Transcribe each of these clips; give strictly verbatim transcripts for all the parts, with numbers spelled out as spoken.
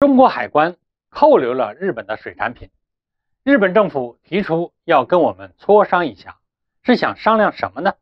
中国海关扣留了日本的水产品，日本政府提出要跟我们磋商一下，是想商量什么呢？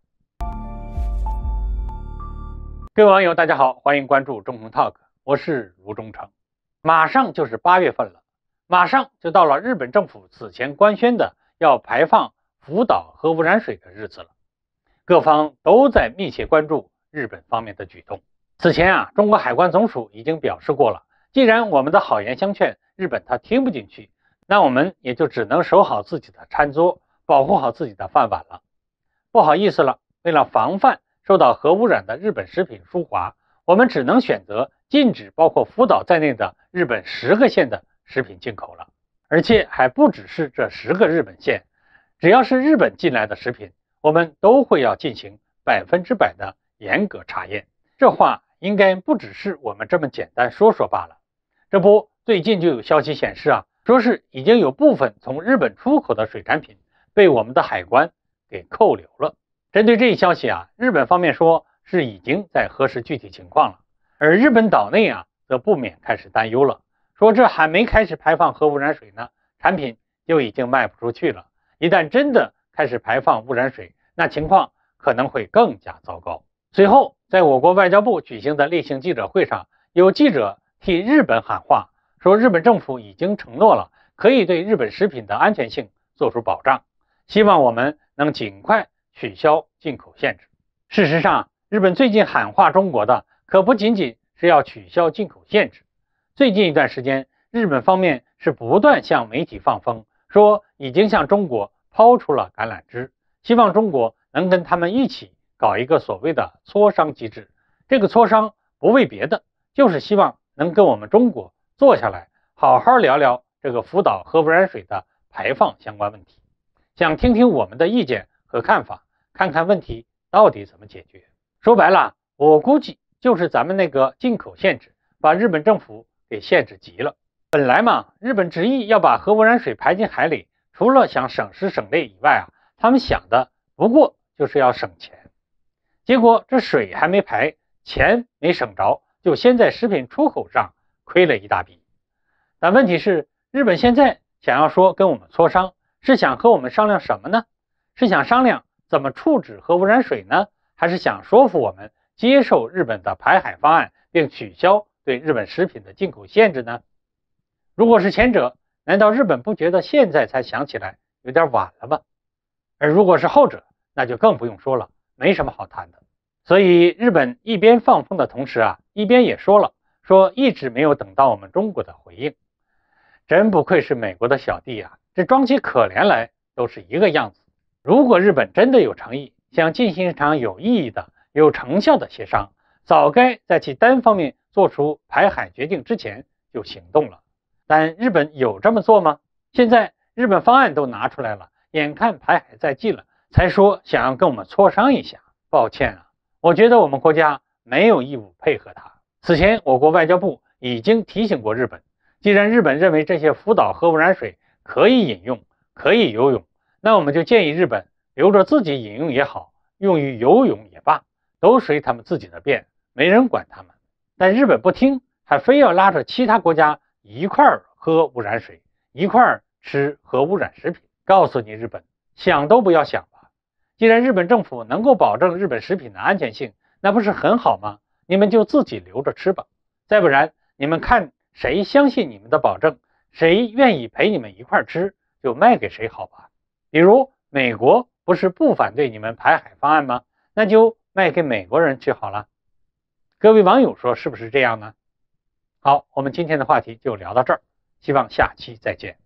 各位网友大家好，欢迎关注中恒 Talk， 我是卢中成。马上就是八月份了，马上就到了日本政府此前官宣的要排放福岛核污染水的日子了，各方都在密切关注日本方面的举动。此前啊，中国海关总署已经表示过了，既然我们的好言相劝，日本他听不进去，那我们也就只能守好自己的餐桌，保护好自己的饭碗了。不好意思了，为了防范受到核污染的日本食品输华，我们只能选择禁止包括福岛在内的日本十个县的食品进口了，而且还不只是这十个日本县，只要是日本进来的食品，我们都会要进行百分之百的严格查验。这话应该不只是我们这么简单说说罢了。这不，最近就有消息显示啊，说是已经有部分从日本出口的水产品被我们的海关给扣留了。针对这一消息啊，日本方面说是已经在核实具体情况了，而日本岛内啊则不免开始担忧了，说这还没开始排放核污染水呢，产品就已经卖不出去了，一旦真的开始排放污染水，那情况可能会更加糟糕。随后在我国外交部举行的例行记者会上，有记者替日本喊话，说日本政府已经承诺了可以对日本食品的安全性做出保障，希望我们能尽快取消进口限制。事实上，日本最近喊话中国的可不仅仅是要取消进口限制，最近一段时间日本方面是不断向媒体放风，说已经向中国抛出了橄榄枝，希望中国能跟他们一起搞一个所谓的磋商机制。这个磋商不为别的，就是希望能跟我们中国坐下来好好聊聊这个福岛核污染水的排放相关问题，想听听我们的意见和看法，看看问题到底怎么解决。说白了，我估计就是咱们那个进口限制把日本政府给限制急了。本来嘛，日本执意要把核污染水排进海里，除了想省时省力以外啊，他们想的不过就是要省钱。结果这水还没排，钱没省着，就先在食品出口上亏了一大笔。但问题是，日本现在想要说跟我们磋商，是想和我们商量什么呢？是想商量怎么处置核污染水呢？还是想说服我们接受日本的排海方案，并取消对日本食品的进口限制呢？如果是前者，难道日本不觉得现在才想起来有点晚了吗？而如果是后者，那就更不用说了，没什么好谈的。所以日本一边放风的同时啊，一边也说了，说一直没有等到我们中国的回应。真不愧是美国的小弟啊，这装起可怜来都是一个样子。如果日本真的有诚意，想进行一场有意义的、有成效的协商，早该在其单方面做出排海决定之前就行动了。但日本有这么做吗？现在日本方案都拿出来了，眼看排海在即了，才说想要跟我们磋商一下。抱歉啊，我觉得我们国家没有义务配合他。此前我国外交部已经提醒过日本，既然日本认为这些福岛核污染水可以饮用、可以游泳，那我们就建议日本留着自己饮用也好，用于游泳也罢，都随他们自己的便，没人管他们。但日本不听，还非要拉着其他国家一块儿喝污染水，一块儿吃核污染食品。告诉你日本，想都不要想吧。既然日本政府能够保证日本食品的安全性，那不是很好吗？你们就自己留着吃吧。再不然，你们看谁相信你们的保证，谁愿意陪你们一块儿吃，就卖给谁好吧。比如美国不是不反对你们排海方案吗？那就卖给美国人去好了。各位网友说是不是这样呢？好，我们今天的话题就聊到这儿，希望下期再见。